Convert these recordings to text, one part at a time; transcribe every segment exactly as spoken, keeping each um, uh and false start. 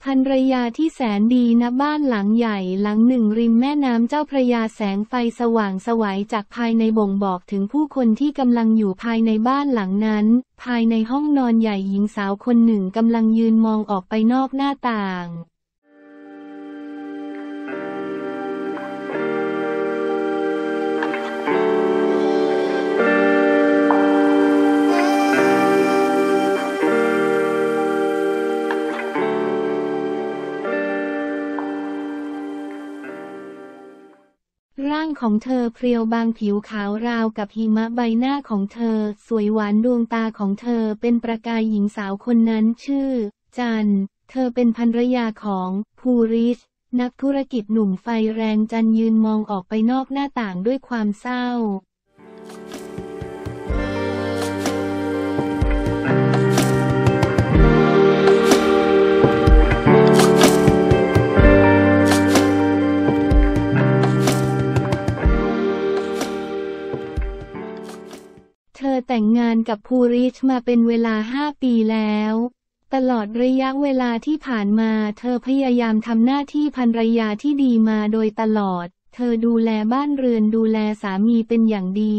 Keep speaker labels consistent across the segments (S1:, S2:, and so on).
S1: ภรรยาที่แสนดีณบ้านหลังใหญ่หลังหนึ่งริมแม่น้ำเจ้าพระยาแสงไฟสว่างไสวจากภายในบ่งบอกถึงผู้คนที่กำลังอยู่ภายในบ้านหลังนั้นภายในห้องนอนใหญ่หญิงสาวคนหนึ่งกำลังยืนมองออกไปนอกหน้าต่างร่างของเธอเพรียวบางผิวขาวราวกับหิมะใบหน้าของเธอสวยหวานดวงตาของเธอเป็นประกายหญิงสาวคนนั้นชื่อจันเธอเป็นภรรยาของภูริชนักธุรกิจหนุ่มไฟแรงจันยืนมองออกไปนอกหน้าต่างด้วยความเศร้าเธอแต่งงานกับภูริชมาเป็นเวลาห้าปีแล้วตลอดระยะเวลาที่ผ่านมาเธอพยายามทำหน้าที่ภรรยาที่ดีมาโดยตลอดเธอดูแลบ้านเรือนดูแลสามีเป็นอย่างดี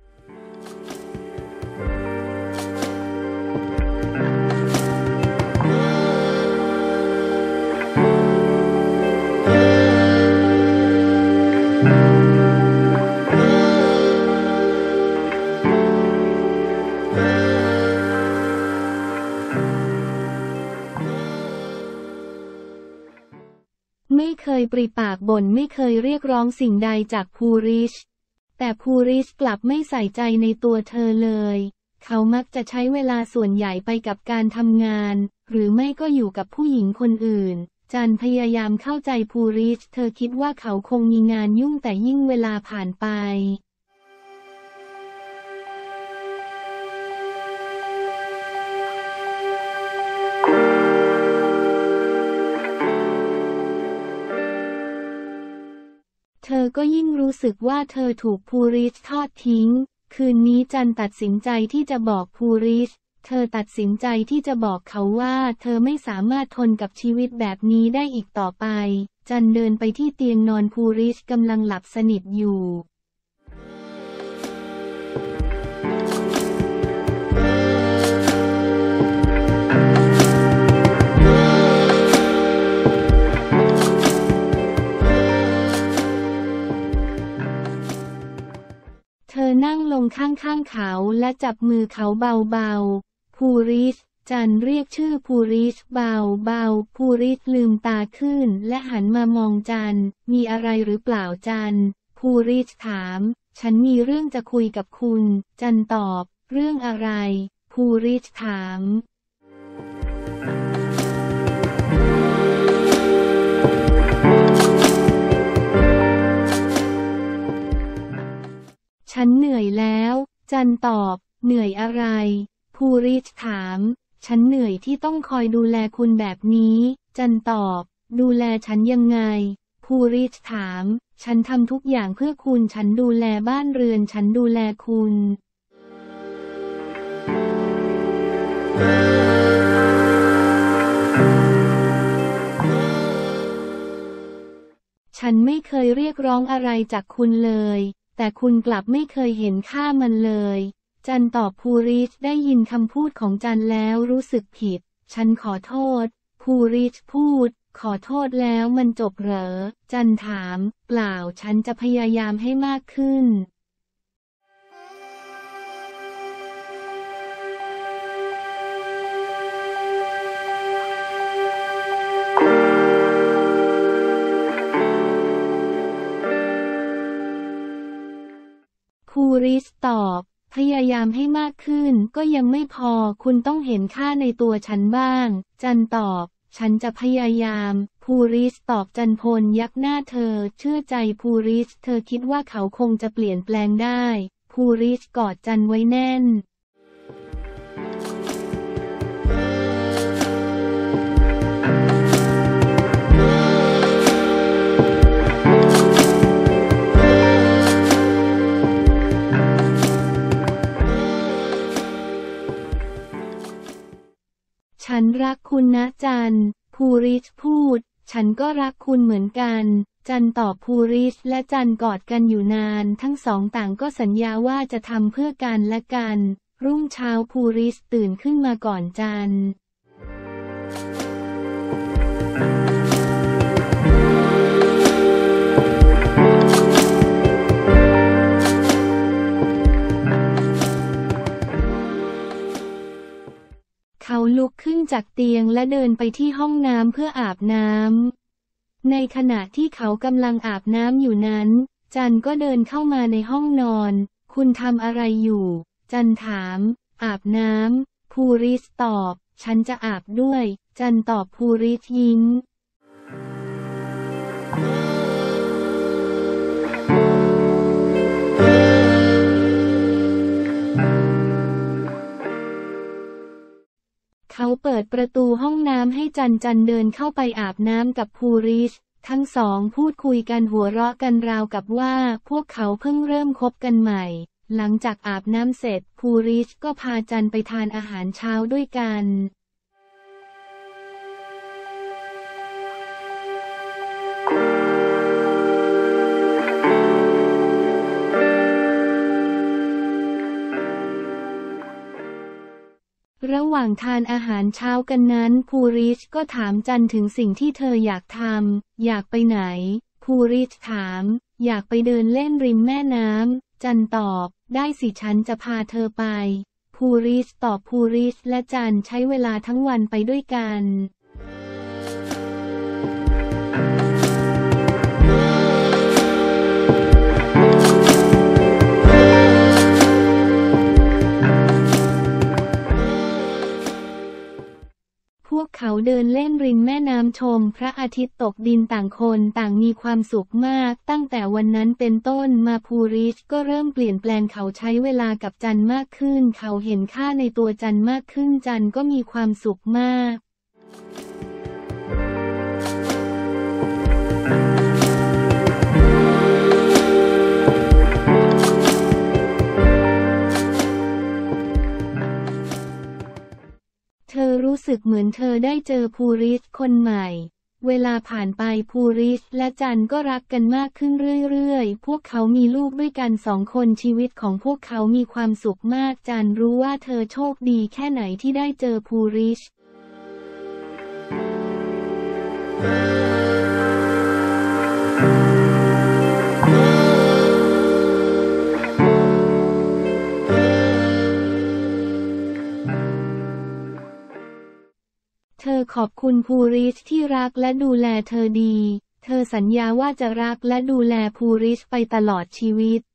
S1: ไม่เคยปริปากบ่นไม่เคยเรียกร้องสิ่งใดจากภูริชแต่ภูริชกลับไม่ใส่ใจในตัวเธอเลยเขามักจะใช้เวลาส่วนใหญ่ไปกับการทำงานหรือไม่ก็อยู่กับผู้หญิงคนอื่นจันพยายามเข้าใจภูริชเธอคิดว่าเขาคงมีงานยุ่งแต่ยิ่งเวลาผ่านไปเธอก็ยิ่งรู้สึกว่าเธอถูกภูริชทอดทิ้งคืนนี้จันตัดสินใจที่จะบอกภูริชเธอตัดสินใจที่จะบอกเขาว่าเธอไม่สามารถทนกับชีวิตแบบนี้ได้อีกต่อไปจันเดินไปที่เตียงนอนภูริชกำลังหลับสนิทอยู่เธอนั่งลงข้างๆเขาและจับมือเขาเบาๆภูริชจันเรียกชื่อภูริชเบาๆภูริชลืมตาขึ้นและหันมามองจันมีอะไรหรือเปล่าจันภูริชถามฉันมีเรื่องจะคุยกับคุณจันตอบเรื่องอะไรภูริชถามฉันเหนื่อยแล้วจันตอบเหนื่อยอะไรภูริชถามฉันเหนื่อยที่ต้องคอยดูแลคุณแบบนี้จันตอบดูแลฉันยังไงภูริชถามฉันทำทุกอย่างเพื่อคุณฉันดูแลบ้านเรือนฉันดูแลคุณฉันไม่เคยเรียกร้องอะไรจากคุณเลยแต่คุณกลับไม่เคยเห็นค่ามันเลยจันตอบภูริชได้ยินคำพูดของจันแล้วรู้สึกผิดฉันขอโทษภูริชพูดขอโทษแล้วมันจบเหรอจันถามเปล่าฉันจะพยายามให้มากขึ้นภูริชตอบพยายามให้มากขึ้นก็ยังไม่พอคุณต้องเห็นค่าในตัวฉันบ้างจันตอบฉันจะพยายามภูริชตอบจันพลยักหน้าเธอเชื่อใจภูริชเธอคิดว่าเขาคงจะเปลี่ยนแปลงได้ภูริชกอดจันไว้แน่น ฉันรักคุณนะจันภูริศพูดฉันก็รักคุณเหมือนกันจันตอบภูริศและจันกอดกันอยู่นานทั้งสองต่างก็สัญญาว่าจะทำเพื่อกันและกันรุ่งเช้าภูริศตื่นขึ้นมาก่อนจันเขาลุกขึ้นจากเตียงและเดินไปที่ห้องน้ำเพื่ออาบน้ำในขณะที่เขากำลังอาบน้ำอยู่นั้นจันก็เดินเข้ามาในห้องนอนคุณทำอะไรอยู่จันถามอาบน้ำภูริศตอบฉันจะอาบด้วยจันตอบภูริศยิ้มเขาเปิดประตูห้องน้ำให้จันจันเดินเข้าไปอาบน้ำกับภูริศทั้งสองพูดคุยกันหัวเราะกันราวกับว่าพวกเขาเพิ่งเริ่มคบกันใหม่หลังจากอาบน้ำเสร็จภูริศก็พาจันไปทานอาหารเช้าด้วยกันระหว่างทานอาหารเช้ากันนั้นภูริศก็ถามจันถึงสิ่งที่เธออยากทำอยากไปไหนภูริศถามอยากไปเดินเล่นริมแม่น้ำจันตอบได้สิฉันจะพาเธอไปภูริศตอบภูริศและจันใช้เวลาทั้งวันไปด้วยกันพวกเขาเดินเล่นริมแม่น้ำชมพระอาทิตย์ตกดินต่างคนต่างมีความสุขมากตั้งแต่วันนั้นเป็นต้นมาภูริศก็เริ่มเปลี่ยนแปลงเขาใช้เวลากับจันมากขึ้นเขาเห็นค่าในตัวจันมากขึ้นจันก็มีความสุขมากเธอรู้สึกเหมือนเธอได้เจอภูริศคนใหม่เวลาผ่านไปภูริศและจันก็รักกันมากขึ้นเรื่อยๆพวกเขามีลูกด้วยกันสองคนชีวิตของพวกเขามีความสุขมากจันรู้ว่าเธอโชคดีแค่ไหนที่ได้เจอภูริศเธอขอบคุณภูริศที่รักและดูแลเธอดีเธอสัญญาว่าจะรักและดูแลภูริศไปตลอดชีวิต